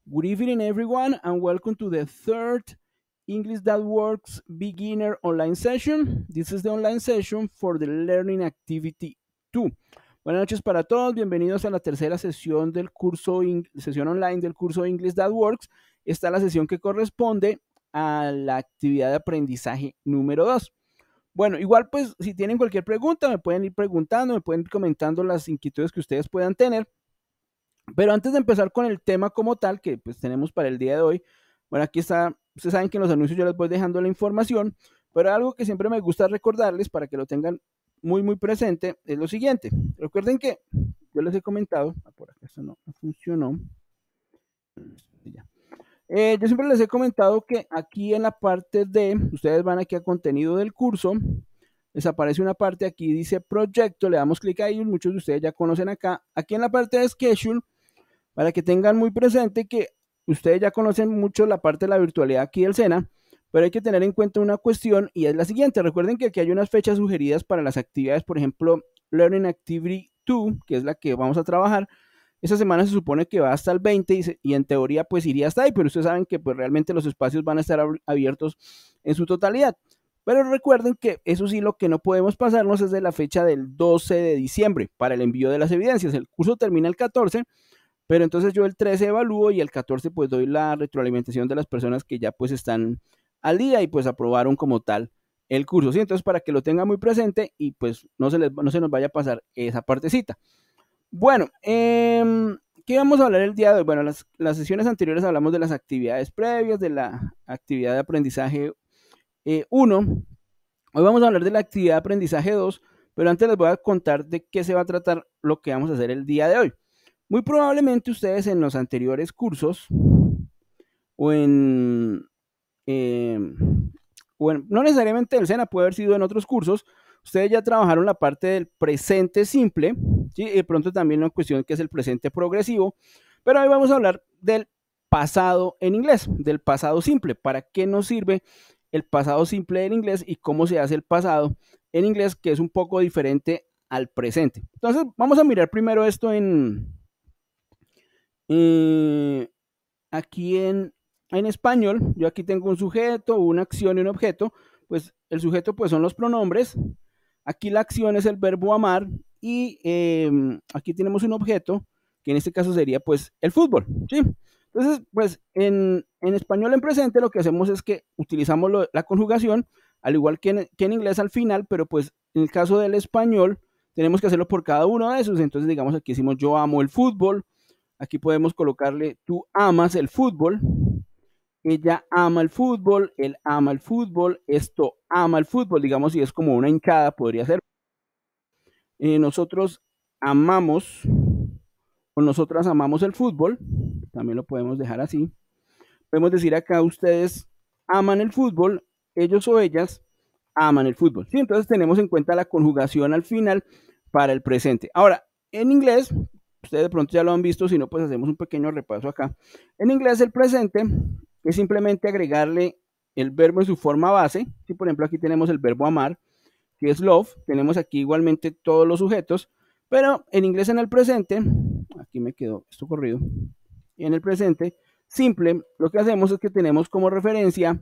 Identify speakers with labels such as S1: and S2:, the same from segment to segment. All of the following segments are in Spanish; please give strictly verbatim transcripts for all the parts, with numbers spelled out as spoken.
S1: Good evening, everyone, and welcome to the third English That Works beginner online session. This is the online session for the Learning Activity two. Buenas noches para todos, bienvenidos a la tercera sesión del curso, sesión online del curso English That Works. Esta es la sesión que corresponde a la actividad de aprendizaje número dos. Bueno, igual pues si tienen cualquier pregunta me pueden ir preguntando, me pueden ir comentando las inquietudes que ustedes puedan tener. Pero antes de empezar con el tema como tal, que pues tenemos para el día de hoy, bueno, aquí está, ustedes saben que en los anuncios yo les voy dejando la información, pero algo que siempre me gusta recordarles para que lo tengan muy, muy presente es lo siguiente. Recuerden que yo les he comentado, ah, por acá esto no, no funcionó. Ya. Eh, yo siempre les he comentado que aquí en la parte de, ustedes van aquí a contenido del curso, les aparece una parte aquí, dice proyecto, le damos clic ahí, muchos de ustedes ya conocen acá. Aquí en la parte de schedule, para que tengan muy presente que ustedes ya conocen mucho la parte de la virtualidad aquí del SENA, pero hay que tener en cuenta una cuestión y es la siguiente. Recuerden que aquí hay unas fechas sugeridas para las actividades, por ejemplo, Learning Activity dos, que es la que vamos a trabajar. Esta semana se supone que va hasta el veinte y, se, y en teoría pues iría hasta ahí, pero ustedes saben que pues realmente los espacios van a estar abiertos en su totalidad. Pero recuerden que eso sí, lo que no podemos pasarnos es de la fecha del doce de diciembre para el envío de las evidencias. El curso termina el catorce, pero entonces yo el trece evalúo y el catorce pues doy la retroalimentación de las personas que ya pues están al día y pues aprobaron como tal el curso, ¿sí? Entonces para que lo tengan muy presente y pues no se, les, no se nos vaya a pasar esa partecita. Bueno, eh, ¿qué vamos a hablar el día de hoy? Bueno, las, las sesiones anteriores hablamos de las actividades previas, de la actividad de aprendizaje eh, uno. Hoy vamos a hablar de la actividad de aprendizaje dos, pero antes les voy a contar de qué se va a tratar lo que vamos a hacer el día de hoy. Muy probablemente ustedes en los anteriores cursos o en, eh, o en no necesariamente el SENA, puede haber sido en otros cursos, ustedes ya trabajaron la parte del presente simple, ¿sí? Y de pronto también una cuestión que es el presente progresivo, pero hoy vamos a hablar del pasado en inglés, del pasado simple. ¿Para qué nos sirve el pasado simple en inglés y cómo se hace el pasado en inglés, que es un poco diferente al presente? Entonces, vamos a mirar primero esto en, eh, aquí en, en español. Yo aquí tengo un sujeto, una acción y un objeto. Pues el sujeto pues son los pronombres. Aquí la acción es el verbo amar y eh, aquí tenemos un objeto que en este caso sería pues el fútbol, ¿sí? Entonces, pues en, en español en presente lo que hacemos es que utilizamos lo, la conjugación, al igual que en, que en inglés al final, pero pues en el caso del español tenemos que hacerlo por cada uno de esos. Entonces, digamos, aquí decimos yo amo el fútbol. Aquí podemos colocarle tú amas el fútbol, ella ama el fútbol, él ama el fútbol, esto ama el fútbol, digamos, si es como una hinchada, podría ser. Eh, nosotros amamos o nosotras amamos el fútbol, también lo podemos dejar así. Podemos decir acá, ustedes aman el fútbol, ellos o ellas aman el fútbol. ¿Sí? Entonces tenemos en cuenta la conjugación al final para el presente. Ahora, en inglés, ustedes de pronto ya lo han visto, si no, pues hacemos un pequeño repaso acá. En inglés, el presente es simplemente agregarle el verbo en su forma base. Si por ejemplo aquí tenemos el verbo amar, que es love, tenemos aquí igualmente todos los sujetos, pero en inglés en el presente, aquí me quedó esto corrido, y en el presente simple, lo que hacemos es que tenemos como referencia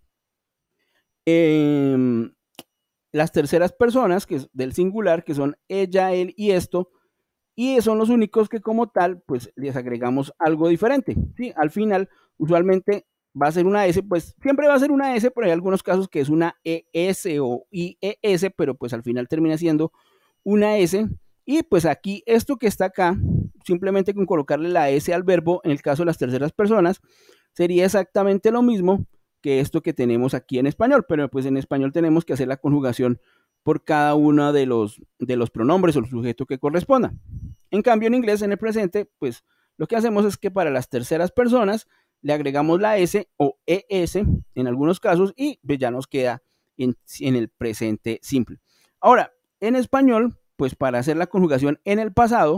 S1: eh, las terceras personas, que es del singular, que son ella, él y esto, y son los únicos que como tal, pues les agregamos algo diferente, ¿sí? Al final, usualmente va a ser una S, pues siempre va a ser una S, pero hay algunos casos que es una E S o I E S, pero pues al final termina siendo una S. Y pues aquí, esto que está acá, simplemente con colocarle la S al verbo, en el caso de las terceras personas, sería exactamente lo mismo que esto que tenemos aquí en español, pero pues en español tenemos que hacer la conjugación por cada uno de los, de los pronombres o el sujeto que corresponda. En cambio, en inglés, en el presente, pues lo que hacemos es que para las terceras personas le agregamos la S o E S en algunos casos y pues ya nos queda en, en el presente simple. Ahora, en español, pues para hacer la conjugación en el pasado,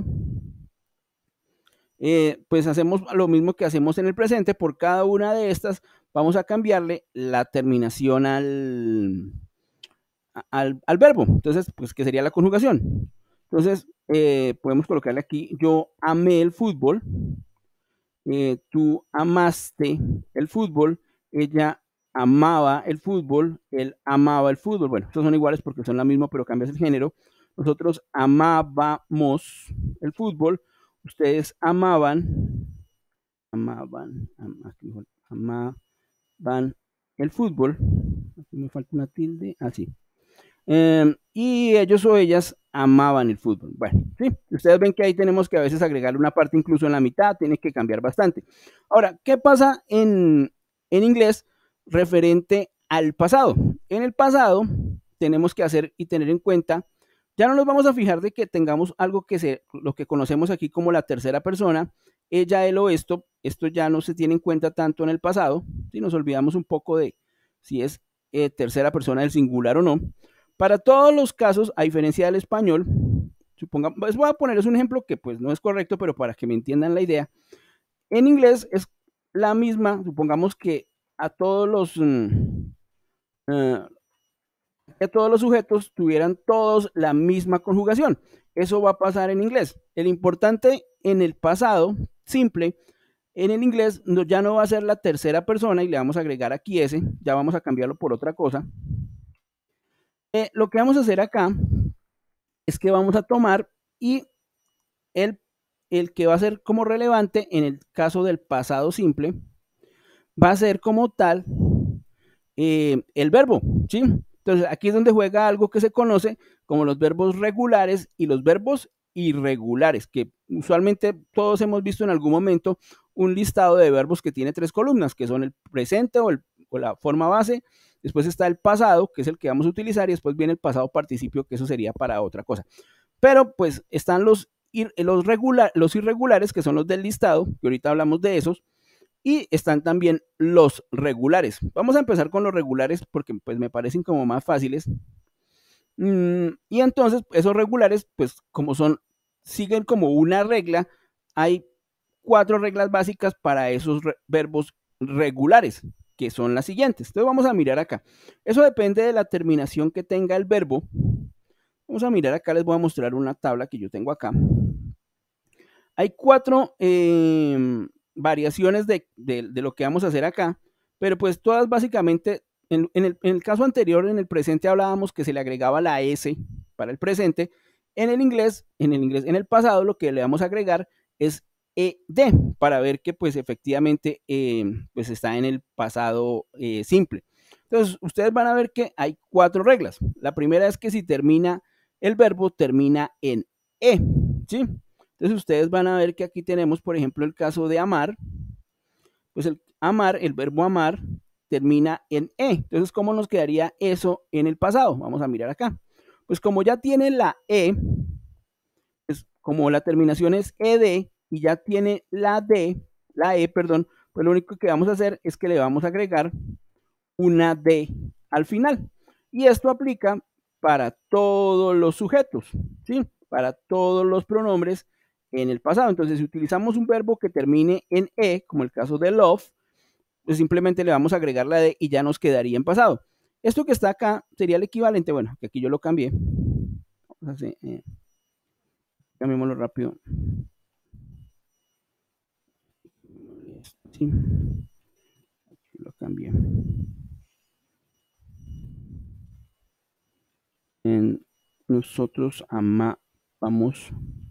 S1: eh, pues hacemos lo mismo que hacemos en el presente. Por cada una de estas vamos a cambiarle la terminación al, al, al verbo. Entonces, pues, ¿qué sería la conjugación? Entonces, eh, podemos colocarle aquí, yo amé el fútbol. eh, tú amaste el fútbol, ella amaba el fútbol, él amaba el fútbol. Bueno, estos son iguales porque son la misma, pero cambias el género. Nosotros amábamos el fútbol, ustedes amaban, amaban, ama- aquí me falta, amaban el fútbol. Aquí me falta una tilde, así. Eh, y ellos o ellas amaban el fútbol. Bueno, sí, ustedes ven que ahí tenemos que a veces agregarle una parte incluso en la mitad, tiene que cambiar bastante. Ahora, ¿qué pasa en, en inglés referente al pasado? En el pasado tenemos que hacer y tener en cuenta, ya no nos vamos a fijar de que tengamos algo que se, lo que conocemos aquí como la tercera persona, ella, él o esto, esto ya no se tiene en cuenta tanto en el pasado, si nos olvidamos un poco de si es eh, tercera persona del singular o no. Para todos los casos, a diferencia del español, supongamos, pues voy a ponerles un ejemplo que pues no es correcto, pero para que me entiendan la idea. En inglés es la misma, supongamos que a todos los, mm, eh, que todos los sujetos tuvieran todos la misma conjugación. Eso va a pasar en inglés. El importante en el pasado simple, en el inglés no, ya no va a ser la tercera persona y le vamos a agregar aquí ese, ya vamos a cambiarlo por otra cosa. Eh, lo que vamos a hacer acá es que vamos a tomar y el, el que va a ser como relevante en el caso del pasado simple va a ser como tal eh, el verbo, ¿sí? Entonces aquí es donde juega algo que se conoce como los verbos regulares y los verbos irregulares, que usualmente todos hemos visto en algún momento un listado de verbos que tiene tres columnas, que son el presente o, el, o la forma base, después está el pasado, que es el que vamos a utilizar, y después viene el pasado participio, que eso sería para otra cosa. Pero pues están los, los, regular, los irregulares, que son los del listado, que ahorita hablamos de esos, y están también los regulares. Vamos a empezar con los regulares porque pues me parecen como más fáciles. Mm, y entonces esos regulares, pues como son, siguen como una regla, hay cuatro reglas básicas para esos re verbos regulares, que son las siguientes. Entonces vamos a mirar acá. Eso depende de la terminación que tenga el verbo. Vamos a mirar acá, les voy a mostrar una tabla que yo tengo acá. Hay cuatro eh, variaciones de, de, de, lo que vamos a hacer acá, pero pues todas básicamente, en, en, el, en el caso anterior, en el presente hablábamos que se le agregaba la S para el presente. En el inglés, en el inglés, en el pasado, lo que le vamos a agregar es ed para ver que pues efectivamente eh, pues está en el pasado eh, simple. Entonces, ustedes van a ver que hay cuatro reglas. La primera es que si termina el verbo, termina en E, ¿sí? Entonces, ustedes van a ver que aquí tenemos, por ejemplo, el caso de amar. Pues el amar, el verbo amar, termina en E. Entonces, ¿cómo nos quedaría eso en el pasado? Vamos a mirar acá. Pues como ya tiene la E, pues como la terminación es ed y ya tiene la D, la E, perdón, pues lo único que vamos a hacer es que le vamos a agregar una D al final. Y esto aplica para todos los sujetos, ¿sí? Para todos los pronombres en el pasado. Entonces, si utilizamos un verbo que termine en E, como el caso de love, pues simplemente le vamos a agregar la D y ya nos quedaría en pasado. Esto que está acá sería el equivalente, bueno, que aquí yo lo cambié. Vamos a hacer, eh, cambiémoslo rápido. Sí, aquí lo cambié. En, nosotros amábamos.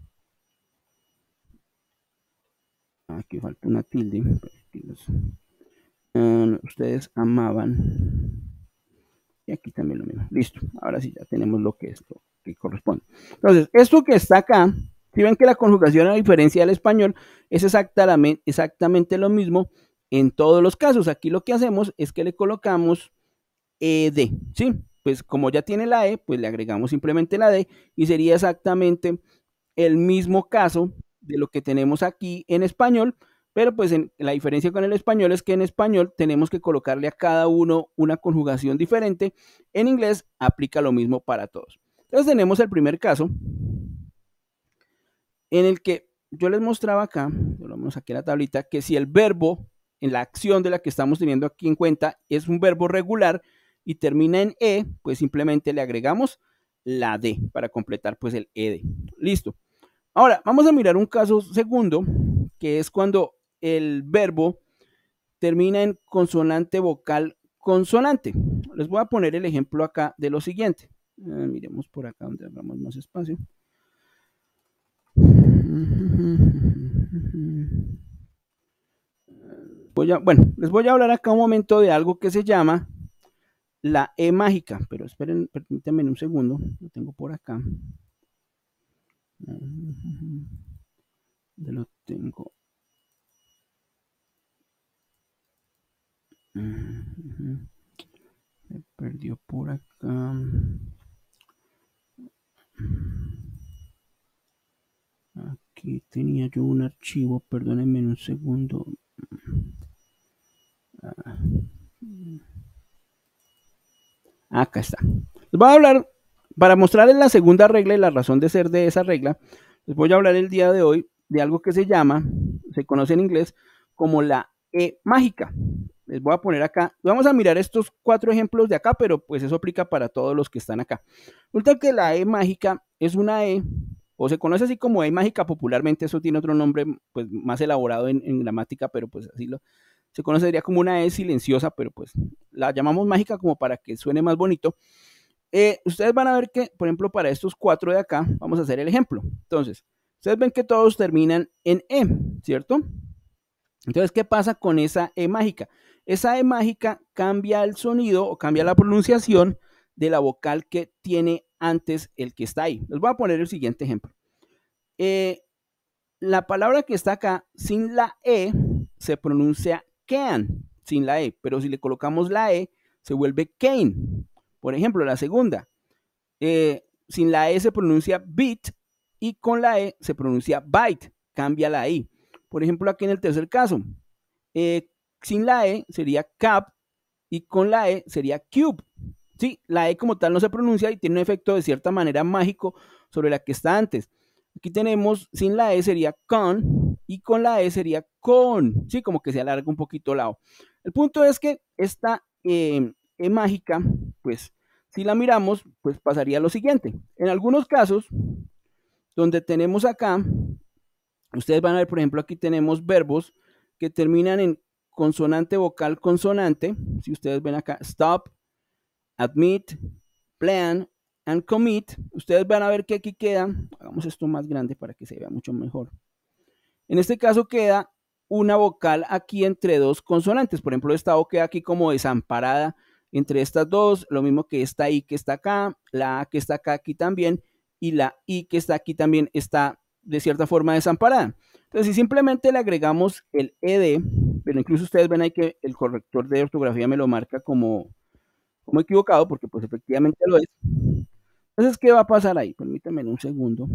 S1: Aquí falta una tilde. Aquí los, uh, ustedes amaban. Y aquí también lo mismo. Listo. Ahora sí ya tenemos lo que esto que corresponde. Entonces, esto que está acá, si ven que la conjugación a diferencia del español es exactamente, exactamente lo mismo en todos los casos. Aquí lo que hacemos es que le colocamos ed, ¿sí? Pues como ya tiene la E, pues le agregamos simplemente la D y sería exactamente el mismo caso de lo que tenemos aquí en español, pero pues en, la diferencia con el español es que en español tenemos que colocarle a cada uno una conjugación diferente. En inglés aplica lo mismo para todos. Entonces tenemos el primer caso en el que yo les mostraba acá, vamos aquí a la tablita, que si el verbo en la acción de la que estamos teniendo aquí en cuenta es un verbo regular y termina en E, pues simplemente le agregamos la D para completar pues el ed. Listo. Ahora, vamos a mirar un caso segundo, que es cuando el verbo termina en consonante vocal consonante. Les voy a poner el ejemplo acá de lo siguiente. Eh, miremos por acá donde hagamos más espacio. Voy a, bueno, les voy a hablar acá un momento de algo que se llama la E mágica, pero esperen, permítanme un segundo, lo tengo por acá. ¿Dónde lo tengo? Me perdió por acá. Aquí tenía yo un archivo, perdónenme un segundo. Acá está. Les voy a hablar, para mostrarles la segunda regla y la razón de ser de esa regla, les voy a hablar el día de hoy de algo que se llama, se conoce en inglés como la E mágica. Les voy a poner acá, vamos a mirar estos cuatro ejemplos de acá, pero pues eso aplica para todos los que están acá. Resulta que la E mágica es una E, o se conoce así como E mágica popularmente, eso tiene otro nombre pues más elaborado en, en gramática, pero pues así lo, se conocería como una E silenciosa, pero pues la llamamos mágica como para que suene más bonito. Eh, ustedes van a ver que, por ejemplo, para estos cuatro de acá, vamos a hacer el ejemplo. Entonces, ustedes ven que todos terminan en E, ¿cierto? Entonces, ¿qué pasa con esa E mágica? Esa E mágica cambia el sonido o cambia la pronunciación de la vocal que tiene antes el que está ahí. Les voy a poner el siguiente ejemplo. Eh, la palabra que está acá sin la E se pronuncia can, sin la E, pero si le colocamos la E se vuelve cane. Por ejemplo, la segunda, eh, sin la E se pronuncia beat y con la E se pronuncia bite, cambia la I. Por ejemplo, aquí en el tercer caso, eh, sin la E sería cap y con la E sería cube. Sí, la E como tal no se pronuncia y tiene un efecto de cierta manera mágico sobre la que está antes. Aquí tenemos, sin la E sería con y con la E sería con, sí, como que se alarga un poquito el lado. El punto es que esta eh, E mágica, pues, si la miramos, pues pasaría lo siguiente. En algunos casos, donde tenemos acá, ustedes van a ver, por ejemplo, aquí tenemos verbos que terminan en consonante vocal consonante. Si ustedes ven acá, stop, admit, plan and commit, ustedes van a ver que aquí queda, hagamos esto más grande para que se vea mucho mejor. En este caso queda una vocal aquí entre dos consonantes. Por ejemplo, esta O queda aquí como desamparada entre estas dos, lo mismo que esta I que está acá, la A que está acá aquí también, y la I que está aquí también está de cierta forma desamparada. Entonces, si simplemente le agregamos el ed, pero incluso ustedes ven ahí que el corrector de ortografía me lo marca como, como equivocado, porque pues efectivamente lo es. Entonces, ¿qué va a pasar ahí? Permítanme un segundo.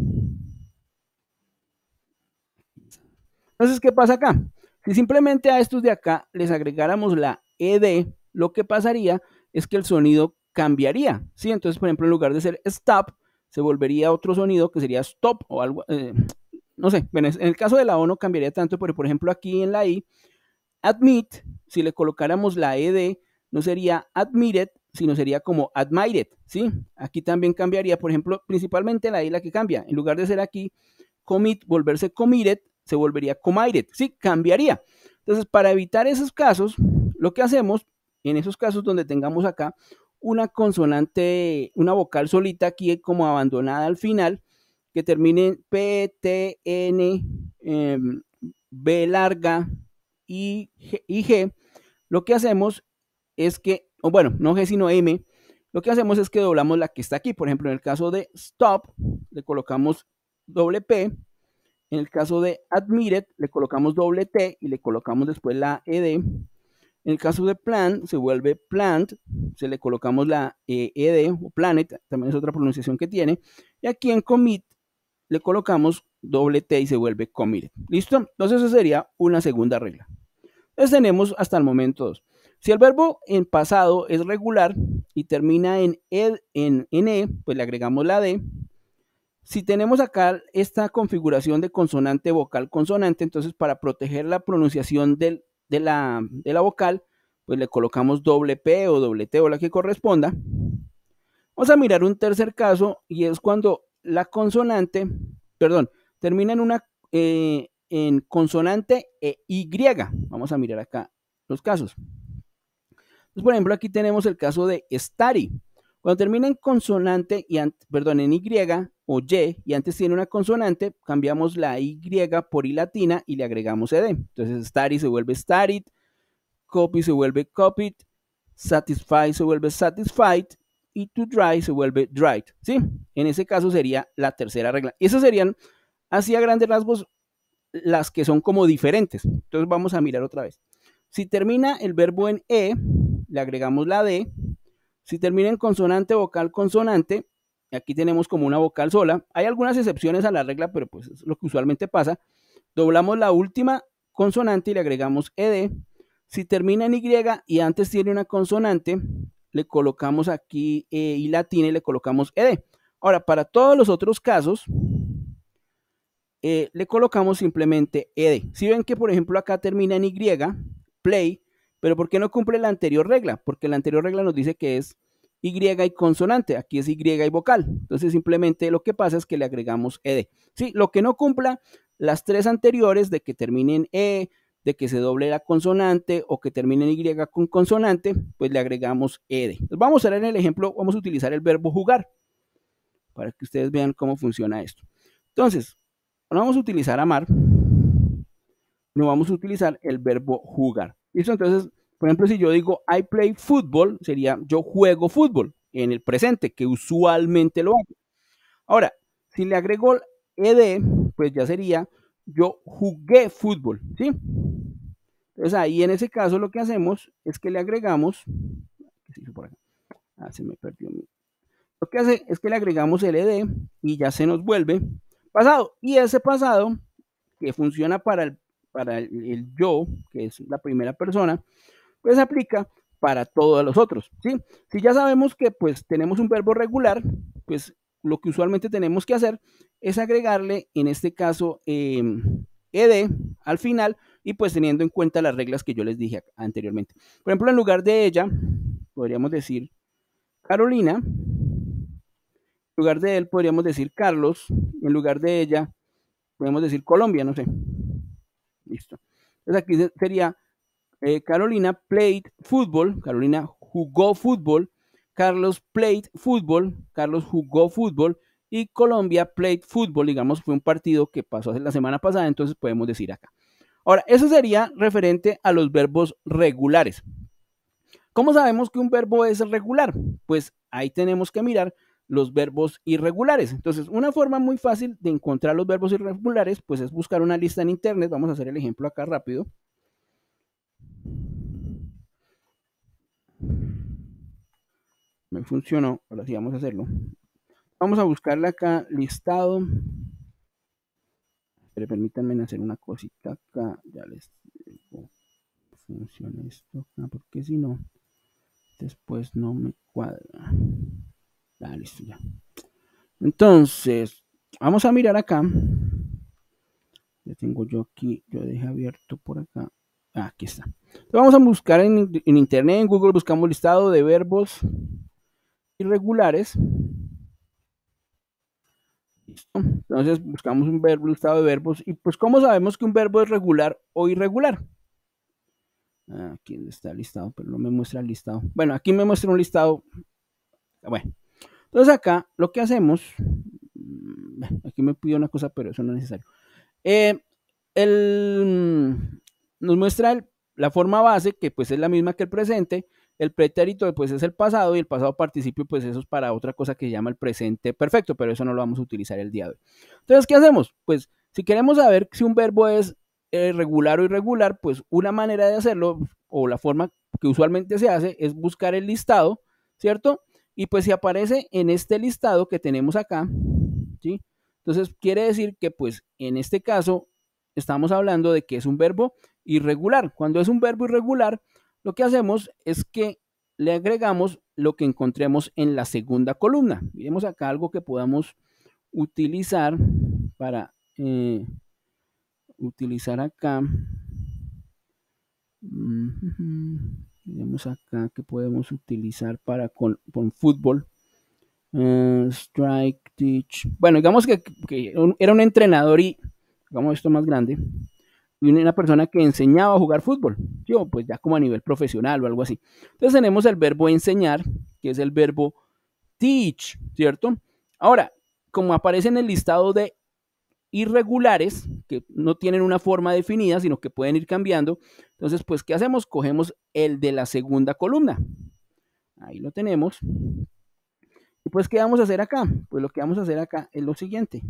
S1: Entonces, ¿qué pasa acá? Si simplemente a estos de acá les agregáramos la ed, lo que pasaría es que el sonido cambiaría, ¿sí? Entonces, por ejemplo, en lugar de ser stop, se volvería otro sonido que sería stop o algo, eh, no sé, bueno, en el caso de la O no cambiaría tanto, pero por ejemplo aquí en la I, admit, si le colocáramos la ed, no sería admitted, sino sería como admitted, ¿sí? Aquí también cambiaría, por ejemplo, principalmente la I la que cambia, en lugar de ser aquí commit, volverse committed, se volvería committed, ¿sí? Cambiaría. Entonces, para evitar esos casos, lo que hacemos, en esos casos donde tengamos acá una consonante, una vocal solita aquí como abandonada al final, que termine en P, T, N, eh, B larga y G, y G, lo que hacemos es que, o bueno, no G sino M, lo que hacemos es que doblamos la que está aquí. Por ejemplo, en el caso de stop, le colocamos doble P. En el caso de admitted, le colocamos doble T y le colocamos después la ed. En el caso de plan, se vuelve plant, se le colocamos la eh, ed o planet, también es otra pronunciación que tiene. Y aquí en commit le colocamos doble T y se vuelve committed. ¿Listo? Entonces esa sería una segunda regla. Entonces tenemos hasta el momento dos. Si el verbo en pasado es regular y termina en ed, en, en e, pues le agregamos la d. Si tenemos acá esta configuración de consonante vocal consonante, entonces para proteger la pronunciación del, de, la, de la vocal, pues le colocamos doble P o doble T o la que corresponda. Vamos a mirar un tercer caso y es cuando la consonante, perdón, termina en una, eh, en consonante e Y. Vamos a mirar acá los casos. Entonces, por ejemplo, aquí tenemos el caso de study. Cuando termina en consonante, y perdón, en Y o Y, y antes tiene una consonante, cambiamos la Y por I latina y le agregamos ed. Entonces, study se vuelve studied, copy se vuelve copied, satisfy se vuelve satisfied, y to dry se vuelve dried, ¿sí? En ese caso sería la tercera regla. Y esas serían, así a grandes rasgos, las que son como diferentes. Entonces vamos a mirar otra vez. Si termina el verbo en E, le agregamos la D. Si termina en consonante, vocal, consonante, aquí tenemos como una vocal sola. Hay algunas excepciones a la regla, pero pues es lo que usualmente pasa. Doblamos la última consonante y le agregamos ed. Si termina en Y y antes tiene una consonante, le colocamos aquí eh, I latina y le colocamos ed. Ahora, para todos los otros casos, eh, le colocamos simplemente ed. Si ven que, por ejemplo, acá termina en Y, play, pero ¿por qué no cumple la anterior regla? Porque la anterior regla nos dice que es Y y consonante, aquí es Y y vocal. Entonces, simplemente lo que pasa es que le agregamos ed. Sí, lo que no cumpla las tres anteriores de que termine en E, de que se doble la consonante o que termine en Y con consonante, pues le agregamos ed. Entonces, vamos a ver en el ejemplo, vamos a utilizar el verbo jugar para que ustedes vean cómo funciona esto. Entonces, no vamos a utilizar amar, no vamos a utilizar el verbo jugar. ¿Listo? Entonces, por ejemplo, si yo digo I play football, sería yo juego fútbol en el presente, que usualmente lo hago. Ahora, si le agrego ed, pues ya sería yo jugué fútbol, ¿sí? Entonces ahí en ese caso lo que hacemos es que le agregamos, ¿qué se hizo por acá? Ah, se me perdió. Lo que hace es que le agregamos el ed y ya se nos vuelve pasado. Y ese pasado, que funciona para el, para el, el yo, que es la primera persona, pues aplica para todos los otros, ¿sí? Si ya sabemos que pues tenemos un verbo regular, pues lo que usualmente tenemos que hacer es agregarle, en este caso, eh, ed al final y pues teniendo en cuenta las reglas que yo les dije anteriormente. Por ejemplo, en lugar de ella, podríamos decir Carolina. En lugar de él, podríamos decir Carlos. En lugar de ella, podemos decir Colombia, no sé. Listo. Entonces aquí sería eh, Carolina played football. Carolina jugó fútbol. Carlos played fútbol. Carlos jugó fútbol. Y Colombia played fútbol. Digamos, fue un partido que pasó la semana pasada, entonces podemos decir acá. Ahora, eso sería referente a los verbos regulares. ¿Cómo sabemos que un verbo es regular? Pues ahí tenemos que mirar los verbos irregulares. Entonces, una forma muy fácil de encontrar los verbos irregulares, pues es buscar una lista en internet. Vamos a hacer el ejemplo acá rápido. Me funcionó, ahora sí vamos a hacerlo. Vamos a buscarle acá listado. Pero permítanme hacer una cosita acá. Ya les digo, funciona esto acá, porque si no, después no me cuadra. Ah, listo, ya. Entonces, vamos a mirar acá. Ya tengo yo aquí, yo dejé abierto por acá. Ah, aquí está. Entonces vamos a buscar en, en internet, en Google, buscamos listado de verbos irregulares. Listo. Entonces buscamos un verbo, listado de verbos. Y pues, ¿cómo sabemos que un verbo es regular o irregular? Aquí está el listado, pero no me muestra el listado. Bueno, aquí me muestra un listado. Bueno, entonces acá lo que hacemos, aquí me pidió una cosa, pero eso no es necesario. Eh, el, nos muestra el, la forma base, que pues es la misma que el presente. El pretérito pues es el pasado y el pasado participio pues eso es para otra cosa que se llama el presente perfecto, pero eso no lo vamos a utilizar el día de hoy. Entonces, ¿qué hacemos? Pues si queremos saber si un verbo es eh, regular o irregular, pues una manera de hacerlo o la forma que usualmente se hace es buscar el listado, ¿cierto? Y pues si aparece en este listado que tenemos acá, ¿sí? Entonces quiere decir que pues en este caso estamos hablando de que es un verbo irregular. Cuando es un verbo irregular, lo que hacemos es que le agregamos lo que encontremos en la segunda columna. Miremos acá algo que podamos utilizar para eh, utilizar acá. Miremos acá que podemos utilizar para con, con fútbol. Uh, strike, teach. Bueno, digamos que, que, era un entrenador y hagamos esto más grande, y una persona que enseñaba a jugar fútbol, ¿sí? O pues ya como a nivel profesional o algo así. Entonces tenemos el verbo enseñar, que es el verbo teach, ¿cierto? Ahora, como aparece en el listado de irregulares, que no tienen una forma definida, sino que pueden ir cambiando, entonces, pues, ¿qué hacemos? Cogemos el de la segunda columna. Ahí lo tenemos. Y pues, ¿qué vamos a hacer acá? Pues lo que vamos a hacer acá es lo siguiente.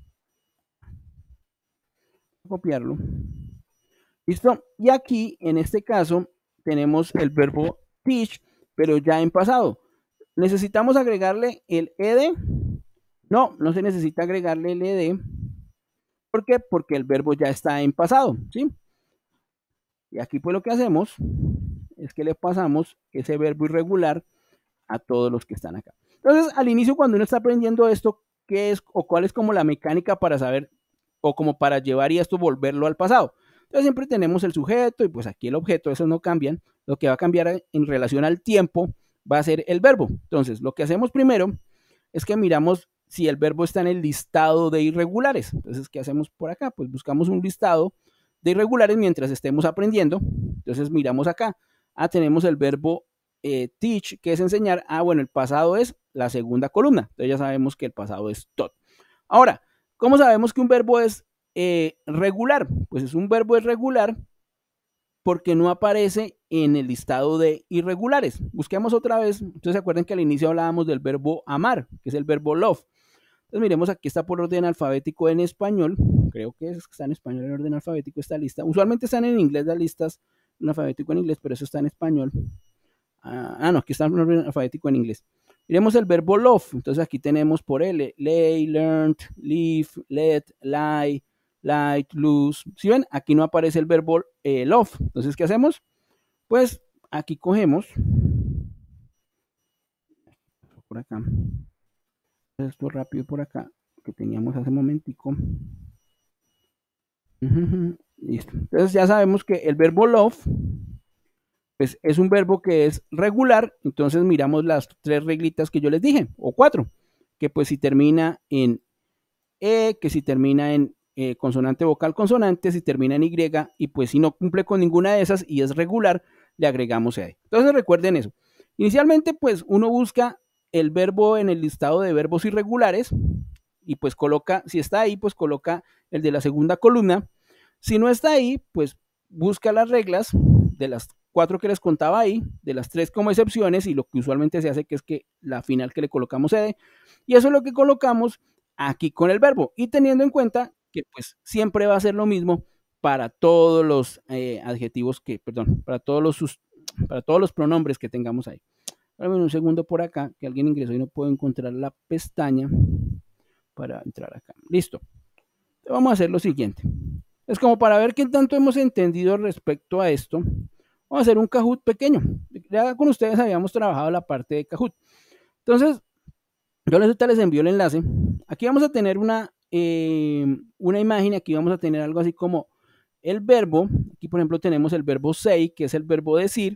S1: Copiarlo. ¿Listo? Y aquí, en este caso, tenemos el verbo teach, pero ya en pasado. ¿Necesitamos agregarle el ed? No, no se necesita agregarle el ed. ¿Por qué? Porque el verbo ya está en pasado, ¿sí? Y aquí pues lo que hacemos es que le pasamos ese verbo irregular a todos los que están acá. Entonces, al inicio, cuando uno está aprendiendo esto, ¿qué es o cuál es como la mecánica para saber o como para llevar y esto volverlo al pasado? Entonces, siempre tenemos el sujeto y pues aquí el objeto, esos no cambian. Lo que va a cambiar en relación al tiempo va a ser el verbo. Entonces, lo que hacemos primero es que miramos si el verbo está en el listado de irregulares. Entonces, ¿qué hacemos por acá? Pues buscamos un listado de irregulares mientras estemos aprendiendo. Entonces, miramos acá. Ah, tenemos el verbo eh, teach, que es enseñar. Ah, bueno, el pasado es la segunda columna. Entonces ya sabemos que el pasado es taught. Ahora, ¿cómo sabemos que un verbo es eh, regular? Pues es un verbo irregular porque no aparece en el listado de irregulares. Busquemos otra vez. Entonces, ¿se acuerdan que al inicio hablábamos del verbo amar, que es el verbo love? Entonces, miremos, aquí está por orden alfabético en español. Creo que es, está en español en orden alfabético esta lista. Usualmente están en inglés las listas, en alfabético en inglés, pero eso está en español. Ah, no, aquí está en orden alfabético en inglés. Miremos el verbo love. Entonces aquí tenemos por L, lay, learned, live, let, lie, light, lose. ¿Sí ven? Aquí no aparece el verbo eh, love. Entonces, ¿qué hacemos? Pues aquí cogemos por acá. Esto rápido por acá que teníamos hace un momentico. Listo. Entonces ya sabemos que el verbo love pues es un verbo que es regular, entonces miramos las tres reglitas que yo les dije, o cuatro, que pues si termina en E, que si termina en eh, consonante vocal consonante, si termina en Y, y pues si no cumple con ninguna de esas y es regular, le agregamos E. Entonces recuerden eso. Inicialmente pues uno busca el verbo en el listado de verbos irregulares y pues coloca, si está ahí, pues coloca el de la segunda columna. Si no está ahí, pues busca las reglas de las cuatro que les contaba ahí, de las tres como excepciones, y lo que usualmente se hace que es que la final que le colocamos ed, y eso es lo que colocamos aquí con el verbo, y teniendo en cuenta que pues siempre va a ser lo mismo para todos los eh, adjetivos que, perdón, para todos los, sus, para todos los pronombres que tengamos ahí. Ahora un segundo por acá, que alguien ingresó y no puedo encontrar la pestaña para entrar acá. Listo. Entonces vamos a hacer lo siguiente. Es como para ver qué tanto hemos entendido respecto a esto. Vamos a hacer un Kahoot pequeño. Ya con ustedes habíamos trabajado la parte de Kahoot. Entonces, yo les, les envío el enlace. Aquí vamos a tener una, eh, una imagen. Aquí vamos a tener algo así como el verbo. Aquí, por ejemplo, tenemos el verbo say, que es el verbo decir.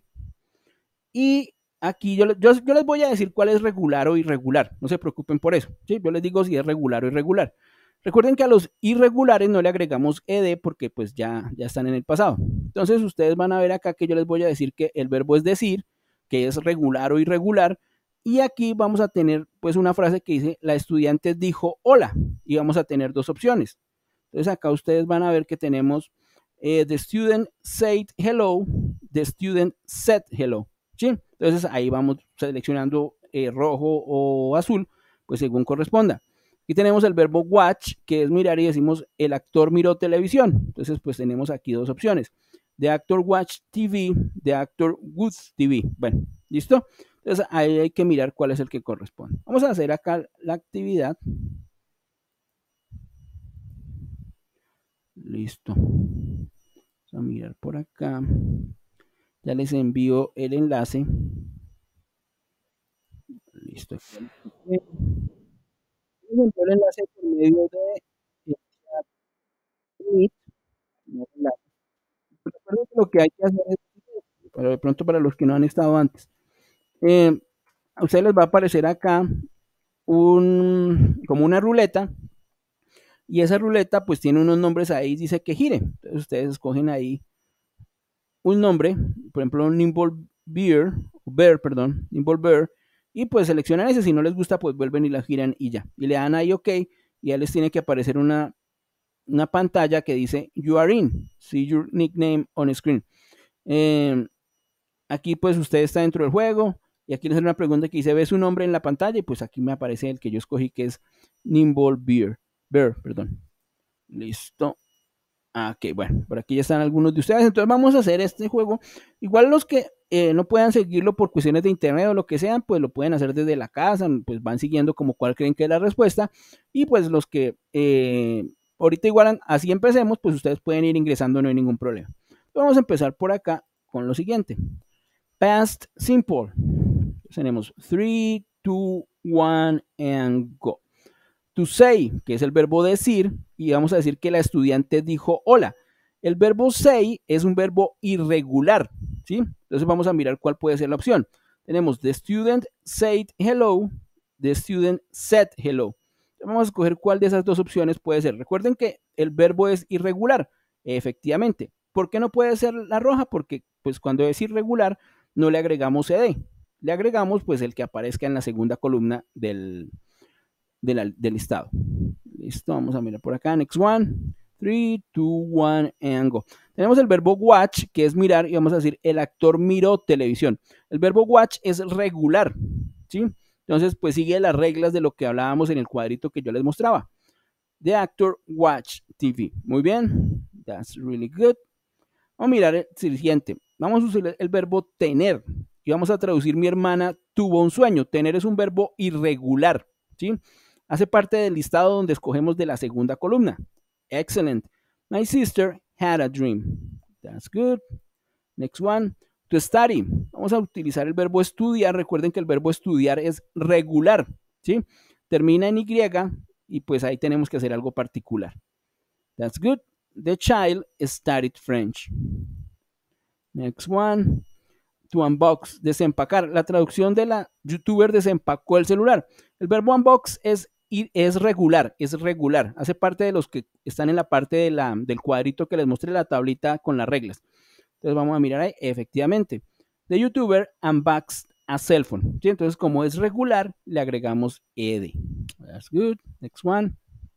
S1: Y aquí yo, yo, yo les voy a decir cuál es regular o irregular. No se preocupen por eso. ¿Sí? Yo les digo si es regular o irregular. Recuerden que a los irregulares no le agregamos ed porque pues ya, ya están en el pasado. Entonces ustedes van a ver acá que yo les voy a decir que el verbo es decir, que es regular o irregular. Y aquí vamos a tener pues una frase que dice, la estudiante dijo hola. Y vamos a tener dos opciones. Entonces acá ustedes van a ver que tenemos eh, the student said hello, the student said hello. ¿Sí? Entonces ahí vamos seleccionando eh, rojo o azul, pues según corresponda. Aquí tenemos el verbo watch, que es mirar y decimos el actor miró televisión. Entonces, pues tenemos aquí dos opciones. The actor watch T V, the actor would T V. Bueno, ¿listo? Entonces ahí hay que mirar cuál es el que corresponde. Vamos a hacer acá la actividad. Listo. Vamos a mirar por acá. Ya les envío el enlace. Listo. Les envío el enlace por medio de Meet. Recuerden que lo que hay que hacer es, pero de pronto para los que no han estado antes, eh, a ustedes les va a aparecer acá un, como una ruleta y esa ruleta pues tiene unos nombres ahí, dice que gire. Entonces ustedes escogen ahí un nombre, por ejemplo, Nimble Bear, Bear, perdón, Nimble Bear, y pues seleccionan ese. Si no les gusta, pues vuelven y la giran y ya. Y le dan ahí OK, y ya les tiene que aparecer una, una pantalla que dice You are in, see your nickname on screen. Eh, aquí pues usted está dentro del juego, y aquí les hace una pregunta que dice, ¿ve su nombre en la pantalla? Y pues aquí me aparece el que yo escogí, que es Nimble Bear, Bear, perdón. Listo. Ah, ok, bueno, por aquí ya están algunos de ustedes. Entonces vamos a hacer este juego. Igual los que eh, no puedan seguirlo por cuestiones de internet o lo que sean, pues lo pueden hacer desde la casa, pues van siguiendo como cuál creen que es la respuesta. Y pues los que eh, ahorita igual así empecemos, pues ustedes pueden ir ingresando, no hay ningún problema. Vamos a empezar por acá con lo siguiente. Past simple. Entonces tenemos three, two, one, and go. To say, que es el verbo decir, y vamos a decir que la estudiante dijo hola. El verbo say es un verbo irregular, ¿sí? Entonces vamos a mirar cuál puede ser la opción. Tenemos the student said hello, the student said hello. Entonces vamos a escoger cuál de esas dos opciones puede ser. Recuerden que el verbo es irregular, efectivamente. ¿Por qué no puede ser la roja? Porque pues cuando es irregular no le agregamos ed, le agregamos pues el que aparezca en la segunda columna del, de la, del listado. Listo, vamos a mirar por acá. Next one. three, two, one, and go. Tenemos el verbo watch, que es mirar, y vamos a decir, el actor miró televisión. El verbo watch es regular, ¿sí? Entonces, pues sigue las reglas de lo que hablábamos en el cuadrito que yo les mostraba. The actor watch T V. Muy bien. That's really good. Vamos a mirar el siguiente. Vamos a usar el verbo tener. Y vamos a traducir mi hermana tuvo un sueño. Tener es un verbo irregular, ¿sí? Hace parte del listado donde escogemos de la segunda columna. Excellent. My sister had a dream. That's good. Next one. To study. Vamos a utilizar el verbo estudiar. Recuerden que el verbo estudiar es regular, ¿sí? Termina en Y y pues ahí tenemos que hacer algo particular. That's good. The child studied French. Next one. To unbox, desempacar. La traducción de la youtuber desempacó el celular. El verbo unbox es, es regular, es regular. Hace parte de los que están en la parte de la, del cuadrito que les mostré, la tablita con las reglas. Entonces vamos a mirar ahí, efectivamente. The youtuber unboxed a cell phone. ¿Sí? Entonces como es regular, le agregamos ed. That's good. Next one.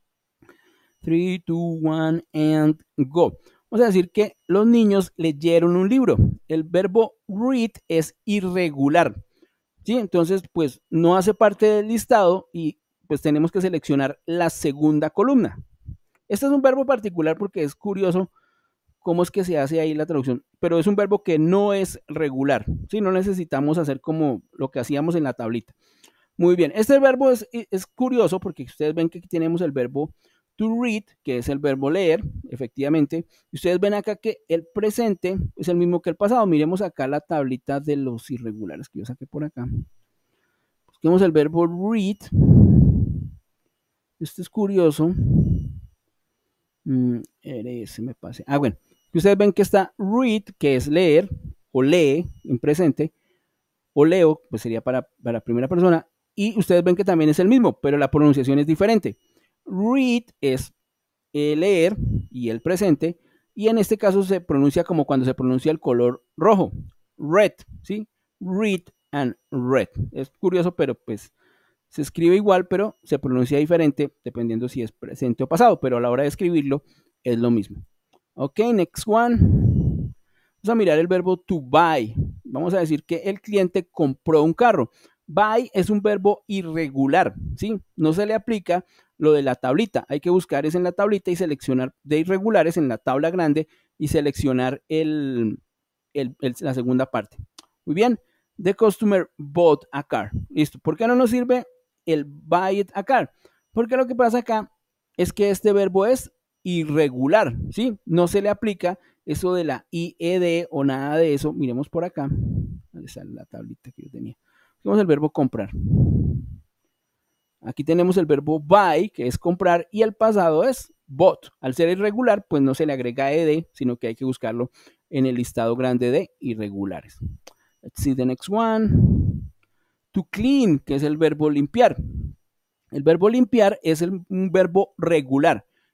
S1: three, two, one, and go. Vamos a decir que los niños leyeron un libro. El verbo read es irregular, ¿sí? Entonces, pues no hace parte del listado y pues tenemos que seleccionar la segunda columna. Este es un verbo particular porque es curioso cómo es que se hace ahí la traducción, pero es un verbo que no es regular, ¿sí? No necesitamos hacer como lo que hacíamos en la tablita. Muy bien, este verbo es, es curioso porque ustedes ven que aquí tenemos el verbo to read, que es el verbo leer, efectivamente. Y ustedes ven acá que el presente es el mismo que el pasado. Miremos acá la tablita de los irregulares que yo saqué por acá. Busquemos el verbo read. Este es curioso. Mm, ese me pase. Ah, bueno. Ustedes ven que está read, que es leer, o lee en presente, o leo, pues sería para, para primera persona. Y ustedes ven que también es el mismo, pero la pronunciación es diferente. Read es eh, leer y el presente, y en este caso se pronuncia como cuando se pronuncia el color rojo, red, ¿sí? Read and red. Es curioso, pero pues se escribe igual, pero se pronuncia diferente dependiendo si es presente o pasado, pero a la hora de escribirlo es lo mismo. Ok, next one. Vamos a mirar el verbo to buy. Vamos a decir que el cliente compró un carro. Buy es un verbo irregular, ¿sí? No se le aplica lo de la tablita. Hay que buscar es en la tablita y seleccionar de irregulares en la tabla grande y seleccionar el, el, el, la segunda parte. Muy bien. The customer bought a car. Listo. ¿Por qué no nos sirve el buy it a car? Porque lo que pasa acá es que este verbo es irregular, ¿sí? No se le aplica eso de la I E D o nada de eso. Miremos por acá. Ahí está la tablita que yo tenía. Tenemos el verbo comprar. Aquí tenemos el verbo buy, que es comprar, y el pasado es bought. Al ser irregular, pues no se le agrega ed, sino que hay que buscarlo en el listado grande de irregulares. Let's see the next one. To clean, que es el verbo limpiar. El verbo limpiar es el, un verbo regular.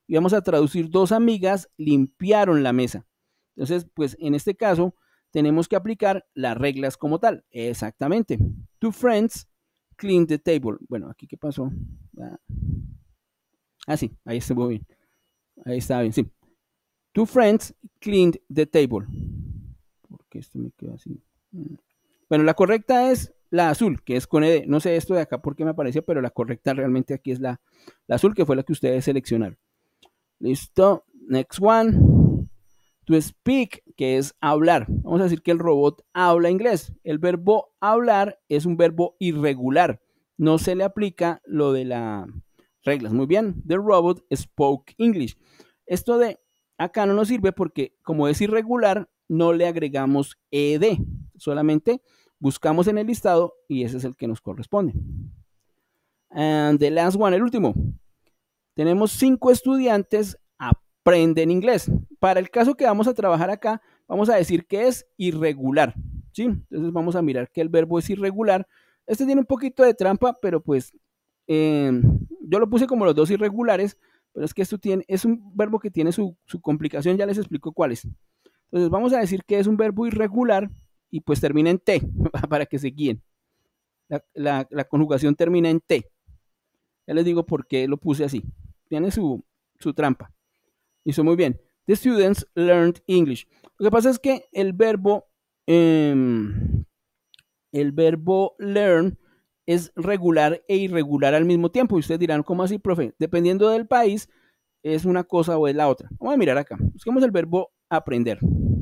S1: y vamos a traducir dos amigas limpiaron la mesa. Entonces, pues en este caso tenemos que aplicar las reglas como tal. Exactamente. Two friends cleaned the table. Bueno, aquí qué pasó. Ah, ah sí, ahí estuvo bien. Ahí está bien, sí. Two friends cleaned the table. Porque esto me quedó así. Bueno, la correcta es la azul, que es con E D. No sé esto de acá por qué me apareció, pero la correcta realmente aquí es la, la azul, que fue la que ustedes seleccionaron. Listo. Next one. To speak, que es hablar. Vamos a decir que el robot habla inglés. El verbo hablar es un verbo irregular. No se le aplica lo de las reglas. Muy bien. The robot spoke English. Esto de acá no nos sirve porque como es irregular, no le agregamos ed. Solamente buscamos en el listado y ese es el que nos corresponde. And the last one, el último. Tenemos cinco estudiantes aprenden inglés. Para el caso que vamos a trabajar acá, vamos a decir que es irregular. ¿Sí? Entonces vamos a mirar que el verbo es irregular. Este tiene un poquito de trampa, pero pues eh, yo lo puse como los dos irregulares, pero es que esto tiene, es un verbo que tiene su, su complicación, ya les explico cuál es. Entonces vamos a decir que es un verbo irregular y pues termina en T, para que se guíen. La, la, la conjugación termina en T. Ya les digo por qué lo puse así. Tiene su, su trampa. Hizo muy bien. The students learned English. Lo que pasa es que el verbo, eh, el verbo learn es regular e irregular al mismo tiempo. Y ustedes dirán, ¿cómo así, profe? Dependiendo del país, es una cosa o es la otra. Vamos a mirar acá. Busquemos el verbo aprender.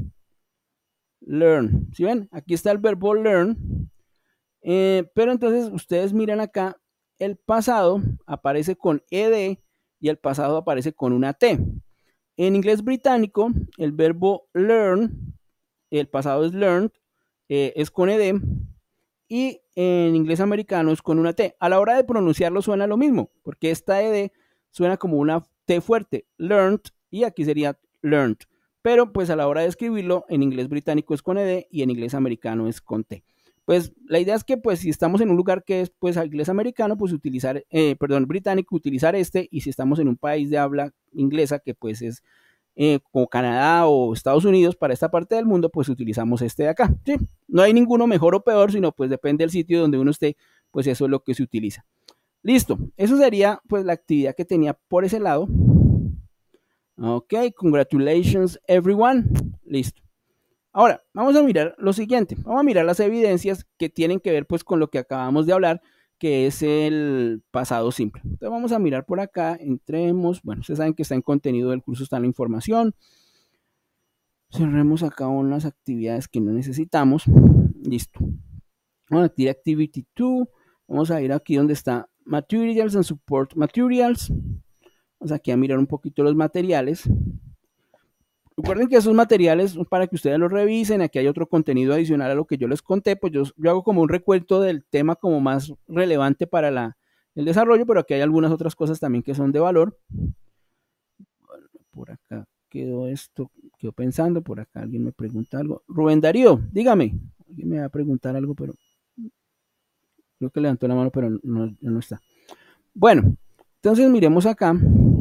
S1: Learn. ¿Sí ven? Aquí está el verbo learn. Eh, pero entonces ustedes miran acá, el pasado aparece con ed y el pasado aparece con una t. En inglés británico, el verbo learn, el pasado es learned, eh, es con ed, y en inglés americano es con una t. A la hora de pronunciarlo suena lo mismo, porque esta ed suena como una t fuerte, learned, y aquí sería learned. Pero pues a la hora de escribirlo, en inglés británico es con ed y en inglés americano es con t. Pues la idea es que pues si estamos en un lugar que es pues inglés americano, pues utilizar, eh, perdón, británico, utilizar este, y si estamos en un país de habla inglesa que pues es eh, como Canadá o Estados Unidos para esta parte del mundo, pues utilizamos este de acá, ¿sí? No hay ninguno mejor o peor, sino pues depende del sitio donde uno esté, pues eso es lo que se utiliza. Listo, eso sería pues la actividad que tenía por ese lado. Ok, congratulations everyone. Listo. Ahora, vamos a mirar lo siguiente. Vamos a mirar las evidencias que tienen que ver pues con lo que acabamos de hablar, que es el pasado simple. Entonces vamos a mirar por acá, entremos. Bueno, ustedes saben que está en contenido del curso, está en la información. Cerremos acá unas actividades que no necesitamos. Listo. Vamos a tirar Activity dos. Vamos a ir aquí donde está Materials and Support Materials. Vamos aquí a mirar un poquito los materiales. Recuerden que esos materiales son para que ustedes los revisen. Aquí hay otro contenido adicional a lo que yo les conté. Pues yo, yo hago como un recuento del tema como más relevante para la, el desarrollo, pero aquí hay algunas otras cosas también que son de valor. Bueno, por acá quedó esto, quedó pensando. Por acá alguien me pregunta algo. Rubén Darío, dígame. Alguien me va a preguntar algo, pero creo que levantó la mano, pero no, no está. Bueno, entonces miremos acá.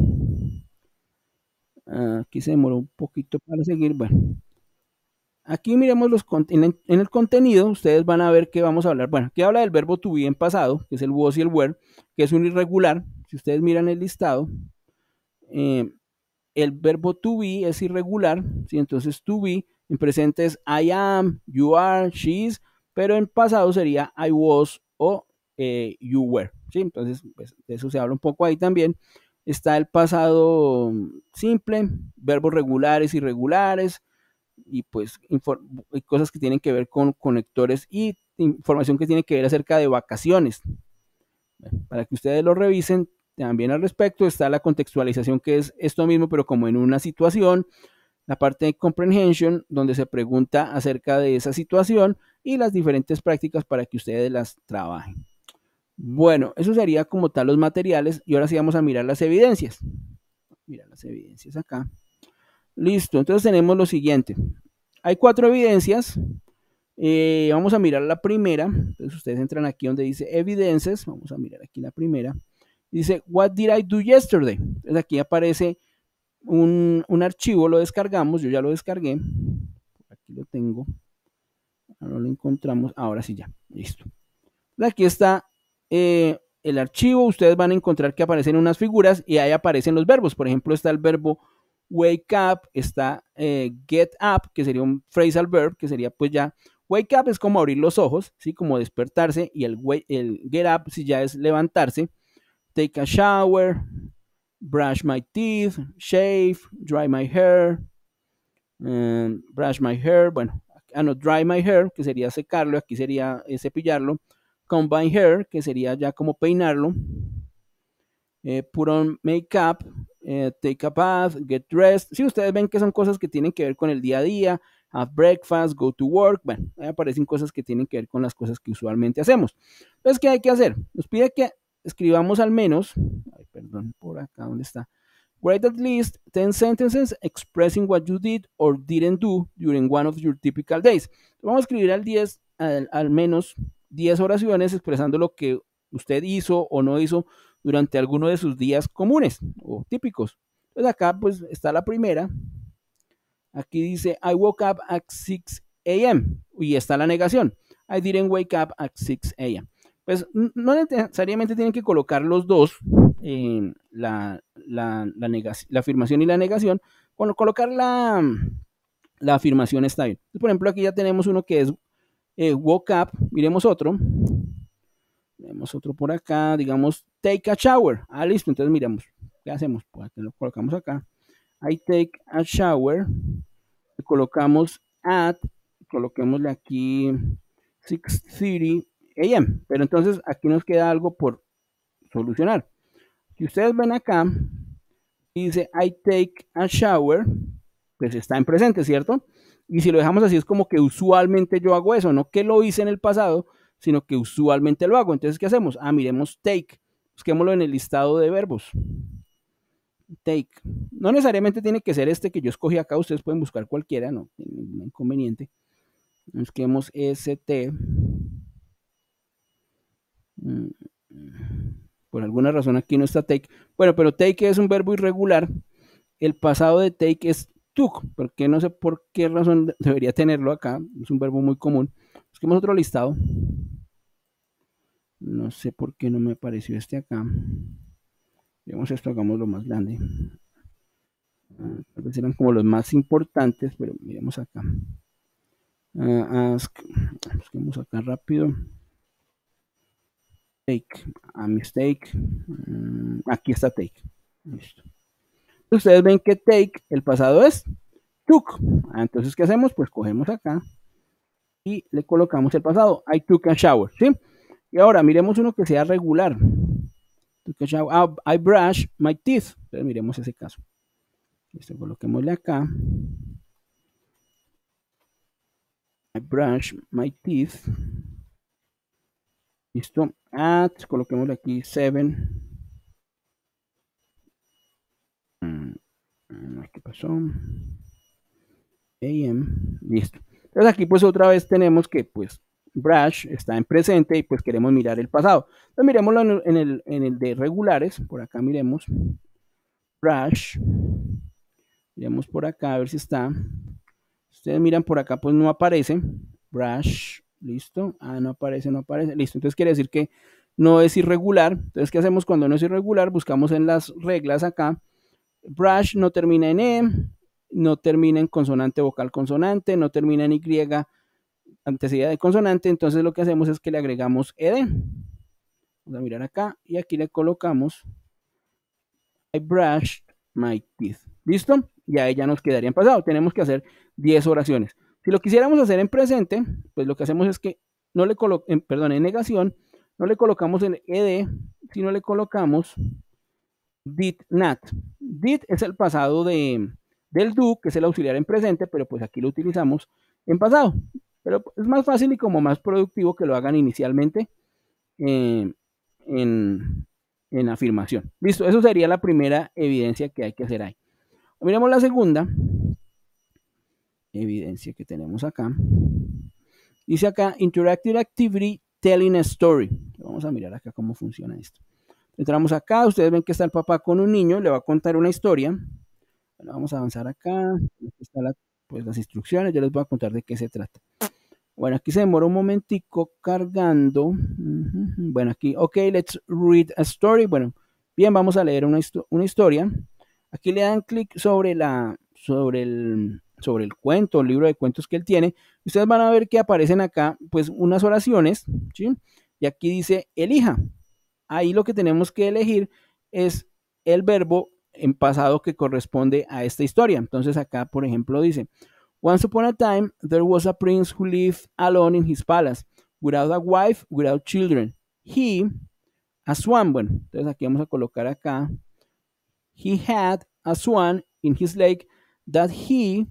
S1: Aquí se demoró un poquito para seguir. Bueno, aquí miremos los en, el, en el contenido. Ustedes van a ver que vamos a hablar. Bueno, aquí habla del verbo to be en pasado, que es el was y el were, que es un irregular. Si ustedes miran el listado, eh, el verbo to be es irregular. ¿Sí? Entonces, to be en presente es I am, you are, she is, pero en pasado sería I was o eh, you were. ¿Sí? Entonces, pues, de eso se habla un poco ahí también. Está el pasado simple, verbos regulares, irregulares, y pues hay cosas que tienen que ver con conectores y información que tiene que ver acerca de vacaciones. Para que ustedes lo revisen también al respecto, está la contextualización, que es esto mismo, pero como en una situación. La parte de comprehension, donde se pregunta acerca de esa situación y las diferentes prácticas para que ustedes las trabajen. Bueno, eso sería como tal los materiales, y ahora sí vamos a mirar las evidencias. Mira las evidencias acá. Listo, entonces tenemos lo siguiente. Hay cuatro evidencias. Eh, vamos a mirar la primera. Entonces ustedes entran aquí donde dice evidencias. Vamos a mirar aquí la primera. Dice, what did I do yesterday? Entonces aquí aparece un, un archivo, lo descargamos, yo ya lo descargué, aquí lo tengo, ahora lo encontramos, ahora sí ya, listo. Aquí está eh, el archivo, ustedes van a encontrar que aparecen unas figuras y ahí aparecen los verbos, por ejemplo está el verbo wake up, está eh, get up, que sería un phrasal verb, que sería pues ya, wake up es como abrir los ojos, ¿sí? Como despertarse, y el, el get up si ya es levantarse, take a shower, brush my teeth, shave, dry my hair, um, brush my hair, bueno, ah, no, dry my hair, que sería secarlo, aquí sería eh, cepillarlo, comb my hair, que sería ya como peinarlo, eh, put on makeup, eh, take a bath, get dressed. Si sí, ustedes ven que son cosas que tienen que ver con el día a día, have breakfast, go to work, bueno, ahí aparecen cosas que tienen que ver con las cosas que usualmente hacemos. Entonces, ¿qué hay que hacer? Nos pide que escribamos al menos, ay, perdón, por acá, ¿dónde está? Write at least ten sentences expressing what you did or didn't do during one of your typical days. Vamos a escribir al, diez, al, al menos diez oraciones expresando lo que usted hizo o no hizo durante alguno de sus días comunes o típicos. Entonces acá pues está la primera. Aquí dice, I woke up at six a m y está la negación. I didn't wake up at six a m Pues no necesariamente tienen que colocar los dos, eh, la, la, la, negación, la afirmación y la negación. Con colocar la, la afirmación está bien. Entonces, por ejemplo, aquí ya tenemos uno que es eh, woke up. Miremos otro. Tenemos otro por acá, digamos, take a shower. Ah, listo, entonces miremos. ¿Qué hacemos? Pues lo colocamos acá. I take a shower. Le colocamos at, coloquémosle aquí six thirty a m Pero entonces aquí nos queda algo por solucionar. Si ustedes ven acá, dice I take a shower, pues está en presente, ¿cierto? Y si lo dejamos así es como que usualmente yo hago eso, no que lo hice en el pasado, sino que usualmente lo hago. Entonces, ¿qué hacemos? Ah, miremos take, busquémoslo en el listado de verbos. Take. No necesariamente tiene que ser este que yo escogí acá, ustedes pueden buscar cualquiera, no tiene ningún inconveniente. Busquemos st. Por alguna razón aquí no está take. Bueno, pero take es un verbo irregular. El pasado de take es took, porque no sé por qué razón debería tenerlo acá. Es un verbo muy común. Busquemos otro listado. No sé por qué no me apareció este acá. Digamos esto, hagámoslo más grande. Tal vez eran como los más importantes, pero miremos acá. Uh, ask, busquemos acá rápido. Take, a mistake. Um, aquí está take. Listo. Ustedes ven que take, el pasado es took. Ah, entonces, ¿qué hacemos? Pues cogemos acá y le colocamos el pasado. I took a shower, ¿sí? Y ahora miremos uno que sea regular. Took a shower. Ah, I brush my teeth. Entonces miremos ese caso. Listo, coloquémosle acá. I brush my teeth. Listo. At, coloquémosle aquí seven. ¿Qué pasó? A M. Listo. Entonces aquí pues otra vez tenemos que pues brush está en presente y pues queremos mirar el pasado. Entonces miremoslo en el, en el, en el de regulares. Por acá miremos. Brush. Miremos por acá a ver si está. Ustedes miran por acá pues no aparece. Brush. Listo. Ah, no aparece, no aparece. Listo. Entonces quiere decir que no es irregular. Entonces, ¿qué hacemos cuando no es irregular? Buscamos en las reglas acá. Brush no termina en E, no termina en consonante vocal consonante, no termina en Y antecedida de consonante, entonces lo que hacemos es que le agregamos ed. Vamos a mirar acá y aquí le colocamos I brushed my teeth. ¿Listo? Y ahí ya nos quedaría en pasado. Tenemos que hacer diez oraciones. Si lo quisiéramos hacer en presente, pues lo que hacemos es que no le colocamos, perdón, en negación, no le colocamos el ed, sino le colocamos did not. Did es el pasado de, del do, que es el auxiliar en presente, pero pues aquí lo utilizamos en pasado. Pero es más fácil y como más productivo que lo hagan inicialmente eh, en, en afirmación. Listo, eso sería la primera evidencia que hay que hacer ahí. Miremos la segunda evidencia que tenemos acá. Dice acá, Interactive Activity Telling a Story. Vamos a mirar acá cómo funciona esto. Entramos acá, ustedes ven que está el papá con un niño, le va a contar una historia. Bueno, vamos a avanzar acá. Aquí están la, pues, las instrucciones. Yo les voy a contar de qué se trata. Bueno, aquí se demora un momentico cargando. Uh-huh. Bueno, aquí, ok, let's read a story. Bueno, bien, vamos a leer una, una historia. Aquí le dan clic sobre la, sobre el, sobre el cuento, el libro de cuentos que él tiene. Ustedes van a ver que aparecen acá, pues, unas oraciones, ¿sí? Y aquí dice, elija. Ahí lo que tenemos que elegir es el verbo en pasado que corresponde a esta historia. Entonces acá, por ejemplo, dice, once upon a time, there was a prince who lived alone in his palace, without a wife, without children. He, a swan, bueno, entonces aquí vamos a colocar acá, he had a swan in his lake that he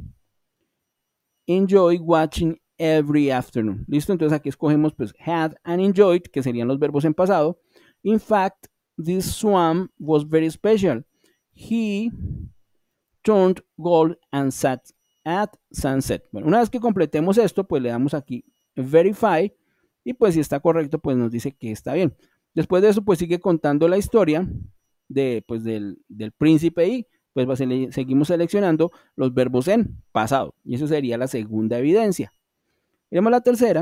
S1: enjoyed watching every afternoon. ¿Listo? Entonces aquí escogemos pues had and enjoyed, que serían los verbos en pasado. In fact, this swan was very special. He turned gold and sat at sunset. Bueno, una vez que completemos esto, pues le damos aquí verify y pues si está correcto, pues nos dice que está bien. Después de eso, pues sigue contando la historia de, pues, del, del príncipe y pues va, se, seguimos seleccionando los verbos en pasado y eso sería la segunda evidencia. Miremos la tercera.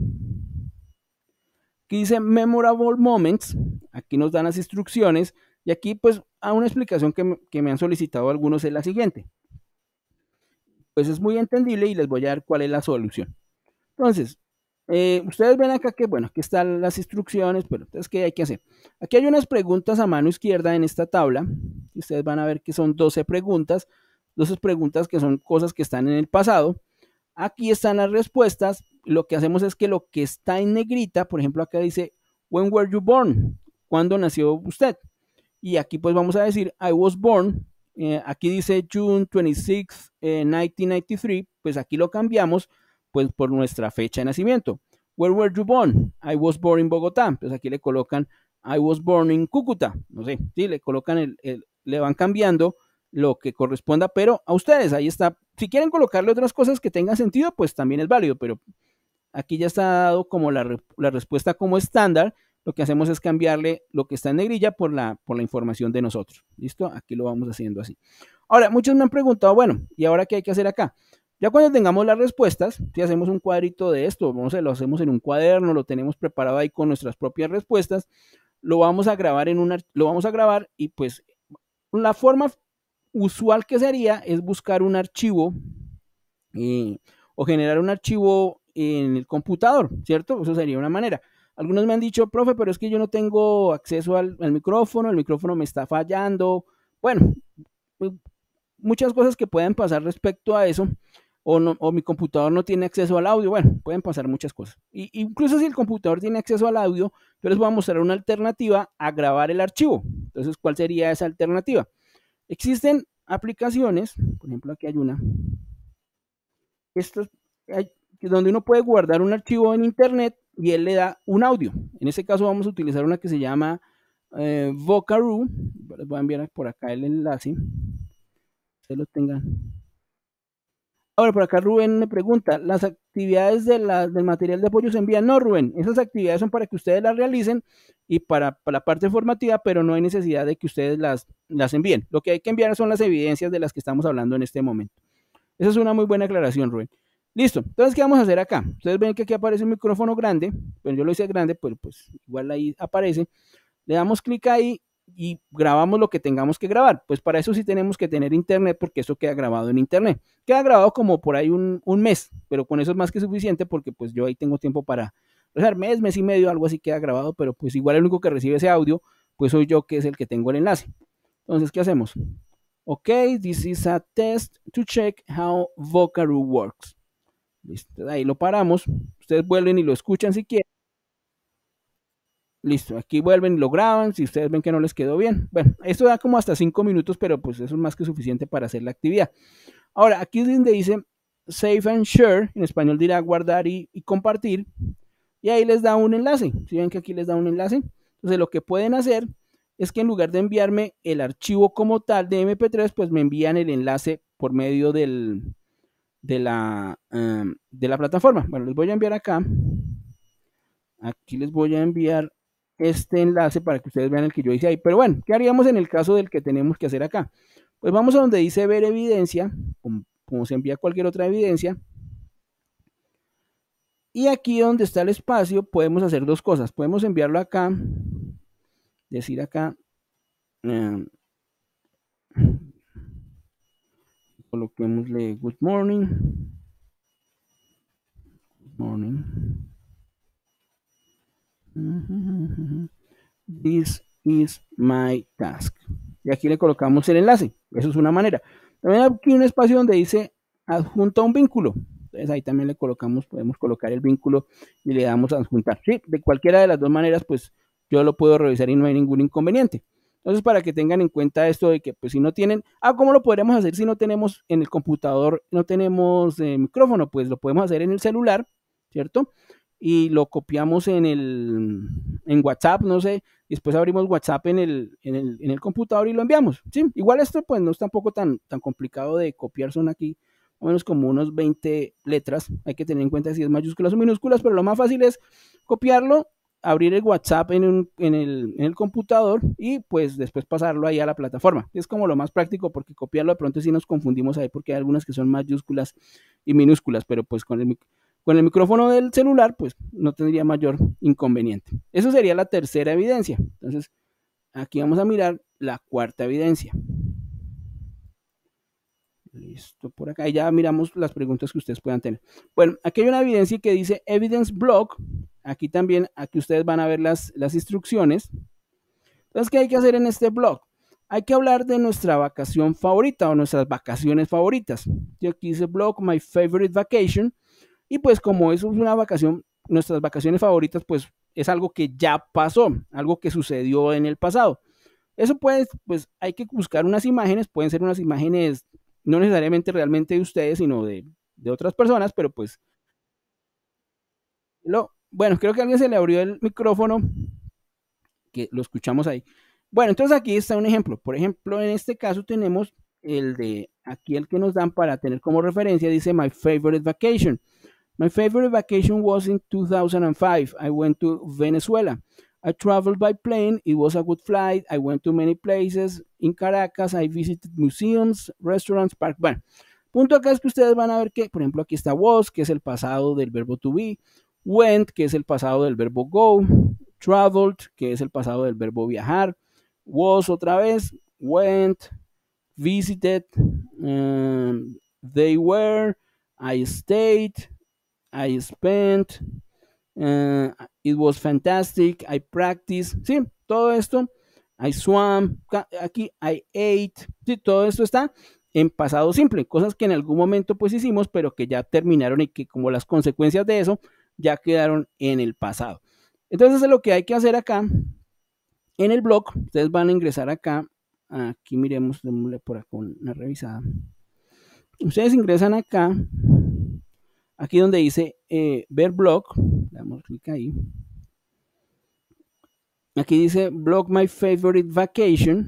S1: Aquí dice memorable moments. Aquí nos dan las instrucciones y aquí pues a una explicación que, que me han solicitado algunos es la siguiente. Pues es muy entendible y les voy a dar cuál es la solución. Entonces, eh, ustedes ven acá que, bueno, aquí están las instrucciones, pero entonces, ¿qué hay que hacer? Aquí hay unas preguntas a mano izquierda en esta tabla. Y ustedes van a ver que son doce preguntas, doce preguntas que son cosas que están en el pasado. Aquí están las respuestas. Lo que hacemos es que lo que está en negrita, por ejemplo, acá dice, when were you born? ¿Cuándo nació usted? Y aquí pues vamos a decir, I was born. Eh, aquí dice June twenty-sixth, eh, nineteen ninety-three. Pues aquí lo cambiamos pues por nuestra fecha de nacimiento. Where were you born? I was born in Bogotá. Pues aquí le colocan I was born in Cúcuta. No sé, sí, le colocan el, el, le van cambiando lo que corresponda, pero a ustedes, ahí está. Si quieren colocarle otras cosas que tengan sentido, pues también es válido, pero aquí ya está dado como la, la respuesta como estándar. Lo que hacemos es cambiarle lo que está en negrilla por la, por la información de nosotros. ¿Listo? Aquí lo vamos haciendo así. Ahora, muchos me han preguntado, bueno, ¿y ahora qué hay que hacer acá? Ya cuando tengamos las respuestas, si hacemos un cuadrito de esto, vamos a, lo hacemos en un cuaderno, lo tenemos preparado ahí con nuestras propias respuestas, lo vamos a grabar en una, lo vamos a grabar y pues la forma usual que sería es buscar un archivo eh, o generar un archivo en el computador, ¿cierto? Eso sería una manera. Algunos me han dicho, profe, pero es que yo no tengo acceso al, al micrófono, el micrófono me está fallando. Bueno, muchas cosas que pueden pasar respecto a eso, o, no, o mi computador no tiene acceso al audio. Bueno, pueden pasar muchas cosas. Y, incluso si el computador tiene acceso al audio, yo les voy a mostrar una alternativa a grabar el archivo. Entonces, ¿cuál sería esa alternativa? Existen aplicaciones, por ejemplo, aquí hay una. Esto hay, donde uno puede guardar un archivo en internet y él le da un audio. En este caso vamos a utilizar una que se llama eh, Vocaroo. Les voy a enviar por acá el enlace. Se lo tengan. Ahora, por acá Rubén me pregunta, ¿las actividades de la, del material de apoyo se envían? No, Rubén, esas actividades son para que ustedes las realicen y para, para la parte formativa, pero no hay necesidad de que ustedes las, las envíen. Lo que hay que enviar son las evidencias de las que estamos hablando en este momento. Esa es una muy buena aclaración, Rubén. Listo, entonces, ¿qué vamos a hacer acá? Ustedes ven que aquí aparece un micrófono grande, pero yo lo hice grande, pues, pues igual ahí aparece. Le damos clic ahí y grabamos lo que tengamos que grabar. Pues para eso sí tenemos que tener internet, porque eso queda grabado en internet. Queda grabado como por ahí un, un mes, pero con eso es más que suficiente porque pues yo ahí tengo tiempo para, o sea, mes, mes y medio, algo así queda grabado, pero pues igual el único que recibe ese audio, pues soy yo que es el que tengo el enlace. Entonces, ¿qué hacemos? Ok, this is a test to check how Vocaroo works. Listo, ahí lo paramos. Ustedes vuelven y lo escuchan si quieren. Listo, aquí vuelven y lo graban, si ustedes ven que no les quedó bien. Bueno, esto da como hasta cinco minutos, pero pues eso es más que suficiente para hacer la actividad. Ahora, aquí es donde dice Save and Share, en español dirá guardar y, y compartir, y ahí les da un enlace. Si ven que aquí les da un enlace, entonces lo que pueden hacer es que en lugar de enviarme el archivo como tal de eme pe tres, pues me envían el enlace por medio del, de, la, um, de la plataforma. Bueno, les voy a enviar acá. Aquí les voy a enviar este enlace para que ustedes vean el que yo hice ahí. Pero bueno, ¿qué haríamos en el caso del que tenemos que hacer acá? Pues vamos a donde dice ver evidencia, como, como se envía cualquier otra evidencia. Y aquí donde está el espacio podemos hacer dos cosas. Podemos enviarlo acá, decir acá, eh, coloquémosle good morning. Good morning. This is my task. Y aquí le colocamos el enlace. Eso es una manera. También aquí un espacio donde dice adjunta un vínculo. Entonces ahí también le colocamos, podemos colocar el vínculo y le damos a adjuntar. Sí, de cualquiera de las dos maneras, pues yo lo puedo revisar y no hay ningún inconveniente. Entonces, para que tengan en cuenta esto de que, pues, si no tienen, ah, ¿cómo lo podremos hacer si no tenemos en el computador, no tenemos eh, micrófono? Pues lo podemos hacer en el celular, ¿cierto? Y lo copiamos en el, en WhatsApp, no sé, y después abrimos WhatsApp en el, en el, en el computador y lo enviamos, ¿sí? Igual esto, pues, no es tampoco tan, tan complicado de copiar, son aquí o menos como unos veinte letras, hay que tener en cuenta si es mayúsculas o minúsculas, pero lo más fácil es copiarlo, abrir el WhatsApp en, un, en, el, en el computador y pues después pasarlo ahí a la plataforma. Es como lo más práctico porque copiarlo de pronto sí nos confundimos ahí porque hay algunas que son mayúsculas y minúsculas, pero pues con el, con el micrófono del celular pues no tendría mayor inconveniente. Eso sería la tercera evidencia. Entonces aquí vamos a mirar la cuarta evidencia. Listo, por acá y ya miramos las preguntas que ustedes puedan tener. Bueno, aquí hay una evidencia que dice Evidence Block. Aquí también, aquí ustedes van a ver las, las instrucciones. Entonces, ¿qué hay que hacer en este blog? Hay que hablar de nuestra vacación favorita o nuestras vacaciones favoritas. Y aquí dice blog, my favorite vacation. Y pues como eso es una vacación, nuestras vacaciones favoritas, pues es algo que ya pasó, algo que sucedió en el pasado. Eso puede, pues hay que buscar unas imágenes, pueden ser unas imágenes no necesariamente realmente de ustedes, sino de, de otras personas, pero pues, lo, bueno, creo que a alguien se le abrió el micrófono, que lo escuchamos ahí. Bueno, entonces aquí está un ejemplo. Por ejemplo, en este caso tenemos el de, aquí el que nos dan para tener como referencia, dice My Favorite Vacation. My favorite vacation was in two thousand five. I went to Venezuela. I traveled by plane. It was a good flight. I went to many places. In Caracas, I visited museums, restaurants, parks. Bueno, punto acá es que ustedes van a ver que, por ejemplo, aquí está was, que es el pasado del verbo to be. Went, que es el pasado del verbo go. Traveled, que es el pasado del verbo viajar. Was otra vez. Went. Visited. Um, they were. I stayed. I spent, uh, it was fantastic, I practiced, sí, todo esto, I swam, aquí I ate, sí, todo esto está en pasado simple, cosas que en algún momento pues hicimos, pero que ya terminaron y que como las consecuencias de eso ya quedaron en el pasado. Entonces lo que hay que hacer acá, en el blog, ustedes van a ingresar acá, aquí miremos, démosle por acá una revisada. Ustedes ingresan acá, aquí donde dice eh, ver blog, le damos clic ahí. Aquí dice blog my favorite vacation.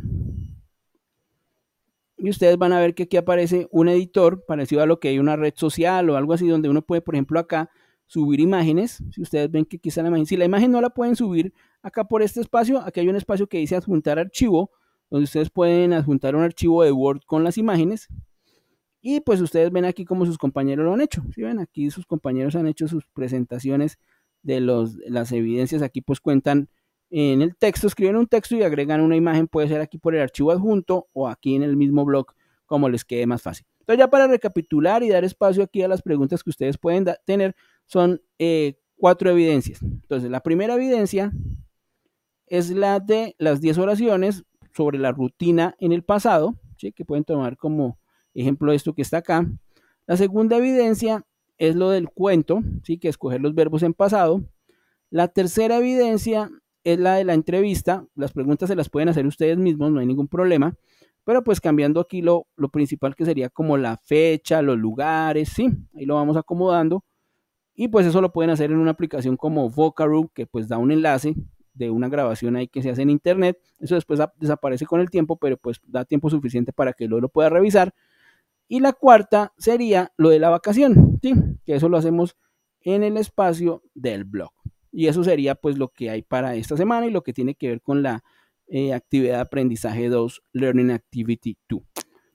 S1: Y ustedes van a ver que aquí aparece un editor parecido a lo que hay una red social o algo así donde uno puede, por ejemplo, acá subir imágenes. Si ustedes ven que aquí está la imagen, si la imagen no la pueden subir acá por este espacio, aquí hay un espacio que dice adjuntar archivo, donde ustedes pueden adjuntar un archivo de Word con las imágenes. Y pues ustedes ven aquí como sus compañeros lo han hecho. ¿Sí ven? Aquí sus compañeros han hecho sus presentaciones de los, las evidencias. Aquí pues cuentan en el texto, escriben un texto y agregan una imagen. Puede ser aquí por el archivo adjunto o aquí en el mismo blog, como les quede más fácil. Entonces ya para recapitular y dar espacio aquí a las preguntas que ustedes pueden tener, son eh, cuatro evidencias. Entonces la primera evidencia es la de las diez oraciones sobre la rutina en el pasado, ¿sí? Que pueden tomar como ejemplo esto que está acá. La segunda evidencia es lo del cuento, ¿sí? Que escoger los verbos en pasado. La tercera evidencia es la de la entrevista. Las preguntas se las pueden hacer ustedes mismos, no hay ningún problema. Pero pues cambiando aquí lo, lo principal que sería como la fecha, los lugares, ¿sí? Ahí lo vamos acomodando. Y pues eso lo pueden hacer en una aplicación como Vocaroo, que pues da un enlace de una grabación ahí que se hace en internet. Eso después desaparece con el tiempo, pero pues da tiempo suficiente para que lo, lo pueda revisar. Y la cuarta sería lo de la vacación, ¿sí? Que eso lo hacemos en el espacio del blog. Y eso sería pues lo que hay para esta semana y lo que tiene que ver con la eh, actividad de aprendizaje dos, Learning Activity dos.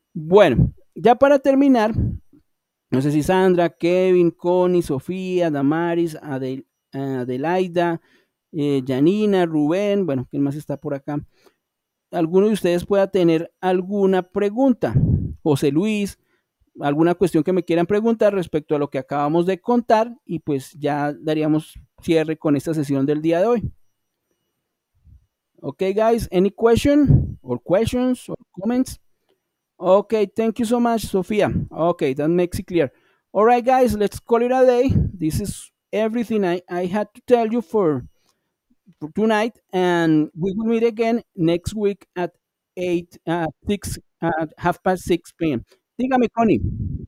S1: Bueno, ya para terminar, no sé si Sandra, Kevin, Connie, Sofía, Damaris, Adel, Adelaida, eh, Janina, Rubén, bueno, ¿quién más está por acá? Alguno de ustedes pueda tener alguna pregunta. José Luis, alguna cuestión que me quieran preguntar respecto a lo que acabamos de contar y pues ya daríamos cierre con esta sesión del día de hoy. Okay, guys, any question or questions or comments? Okay, thank you so much, Sophia. Okay, that makes it clear. All right, guys, let's call it a day. This is everything I, I had to tell you for, for tonight, and we will meet again next week at eight, uh, six, uh, half past six p m. Dígame, Connie.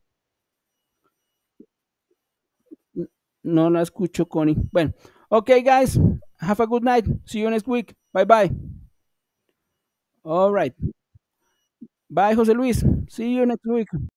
S1: No la escucho, Connie. Bueno, okay, guys, have a good night. See you next week. Bye bye. All right. Bye, Jose Luis. See you next week.